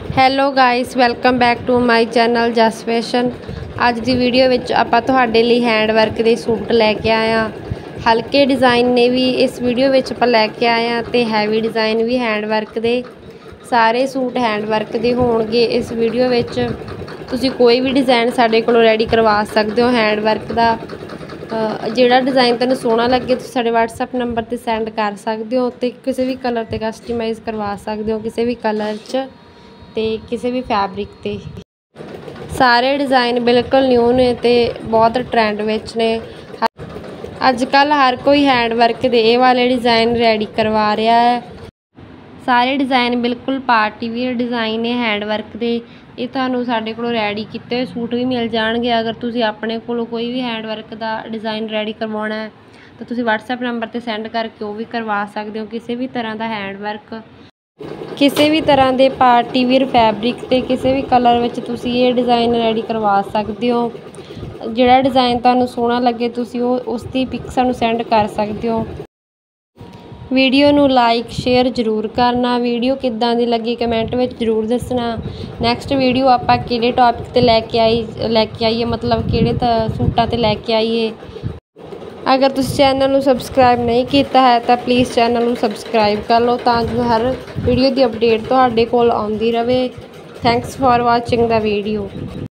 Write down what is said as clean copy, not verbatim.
Hello guys, welcome back to my channel Jas fashion. ਅੱਜ ਦੀ video ਵਿੱਚ ਆਪਾਂ ਤੁਹਾਡੇ ਲਈ ਹੈਂਡ ਵਰਕ ਦੇ ਸੂਟ ਲੈ ਕੇ ਆਏ ਹਾਂ। ਹਲਕੇ ਡਿਜ਼ਾਈਨ ਨੇ ਵੀ ਇਸ ਵੀਡੀਓ ਵਿੱਚ ਆਪਾਂ ਲੈ ਕੇ ਆਏ ਹਾਂ ਤੇ ਹੈਵੀ ਡਿਜ਼ਾਈਨ ਵੀ ਹੈਂਡ ਵਰਕ ਦੇ। ਸਾਰੇ ਸੂਟ ਹੈਂਡ ਵਰਕ ਦੇ ਹੋਣਗੇ। ਇਸ ਵੀਡੀਓ ਵਿੱਚ ਤੁਸੀਂ ਕੋਈ ਵੀ ਡਿਜ਼ਾਈਨ ਸਾਡੇ ਕੋਲੋਂ ਰੈਡੀ ਕਰਵਾ ਸਕਦੇ ਹੋ ਹੈਂਡ ਵਰਕ ਦਾ। ਜਿਹੜਾ ਡਿਜ਼ਾਈਨ ਤੁਹਾਨੂੰ ਸੋਹਣਾ ਲੱਗੇ ਤੁਸੀਂ ਸਾਡੇ WhatsApp ਨੰਬਰ 'ਤੇ ਸੈਂਡ ਕਰ ਸਕਦੇ ਹੋ ਤੇ ਕਿਸੇ ਵੀ ਕਲਰ 'ਤੇ ਕਸਟਮਾਈਜ਼ ਕਰਵਾ ਸਕਦੇ ਹੋ, ਕਿਸੇ ਵੀ ਕਲਰ 'ਚ ਤੇ ਕਿਸੇ ਵੀ ਫੈਬਰਿਕ ਤੇ। ਸਾਰੇ ਡਿਜ਼ਾਈਨ ਬਿਲਕੁਲ ਨਿਊ ਨੇ ਤੇ ਬਹੁਤ ਟ੍ਰੈਂਡ ਵਿੱਚ ਨੇ। ਅੱਜ ਕੱਲ੍ਹ ਹਰ ਕੋਈ ਹੈਂਡ ਵਰਕ ਦੇ ਇਹ ਵਾਲੇ ਡਿਜ਼ਾਈਨ ਰੈਡੀ ਕਰਵਾ ਰਿਹਾ ਹੈ। ਸਾਰੇ ਡਿਜ਼ਾਈਨ ਬਿਲਕੁਲ ਪਾਰਟੀ ਵੀਅਰ ਡਿਜ਼ਾਈਨ ਨੇ ਹੈਂਡ ਵਰਕ ਦੇ। ਇਹ ਤੁਹਾਨੂੰ ਸਾਡੇ ਕੋਲੋਂ ਰੈਡੀ ਕੀਤੇ ਹੋਏ ਸੂਟ ਵੀ ਮਿਲ ਜਾਣਗੇ। ਅਗਰ ਤੁਸੀਂ ਆਪਣੇ ਕੋਲੋਂ ਕੋਈ ਵੀ ਹੈਂਡ ਵਰਕ ਦਾ ਡਿਜ਼ਾਈਨ ਰੈਡੀ ਕਰਵਾਉਣਾ ਹੈ ਤਾਂ ਤੁਸੀਂ WhatsApp ਨੰਬਰ 'ਤੇ ਸੈਂਡ ਕਰਕੇ ਉਹ ਵੀ ਕਰਵਾ ਸਕਦੇ ਹੋ। ਕਿਸੇ ਵੀ ਤਰ੍ਹਾਂ ਦਾ ਹੈਂਡ ਵਰਕ, ਕਿਸੇ ਵੀ ਤਰ੍ਹਾਂ ਦੇ ਪਾਰਟੀ ਵੀਅਰ ਫੈਬਰਿਕ ਤੇ ਕਿਸੇ ਵੀ ਕਲਰ ਵਿੱਚ ਤੁਸੀਂ ਇਹ ਡਿਜ਼ਾਈਨ ਰੈਡੀ ਕਰਵਾ ਸਕਦੇ ਹੋ। ਜਿਹੜਾ ਡਿਜ਼ਾਈਨ ਤੁਹਾਨੂੰ ਸੋਹਣਾ ਲੱਗੇ ਤੁਸੀਂ ਉਸ ਦੀ ਪਿਕ ਸਾਨੂੰ ਸੈਂਡ ਕਰ ਸਕਦੇ ਹੋ। ਵੀਡੀਓ ਨੂੰ ਲਾਈਕ ਸ਼ੇਅਰ ਜ਼ਰੂਰ ਕਰਨਾ। ਵੀਡੀਓ ਕਿੱਦਾਂ ਦੀ ਲੱਗੀ ਕਮੈਂਟ ਵਿੱਚ ਜ਼ਰੂਰ ਦੱਸਣਾ। ਨੈਕਸਟ ਵੀਡੀਓ ਆਪਾਂ ਕਿਹੜੇ ਟੌਪਿਕ 'ਤੇ ਲੈ ਕੇ ਆਈਏ, ਮਤਲਬ ਕਿਹੜੇ ਸੂਟਾਂ 'ਤੇ ਲੈ ਕੇ ਆਈਏ। ਅਗਰ ਤੁਸੀਂ ਚੈਨਲ ਨੂੰ ਸਬਸਕ੍ਰਾਈਬ ਨਹੀਂ ਕੀਤਾ ਹੈ ਤਾਂ ਪਲੀਜ਼ ਚੈਨਲ ਨੂੰ ਸਬਸਕ੍ਰਾਈਬ ਕਰ ਲਓ ਤਾਂ ਜੋ ਹਰ ਵੀਡੀਓ ਦੀ ਅਪਡੇਟ ਤੁਹਾਡੇ ਕੋਲ ਆਉਂਦੀ ਰਹੇ। ਥੈਂਕਸ ਫॉर ਵਾਚਿੰਗ ਦਾ ਵੀਡੀਓ।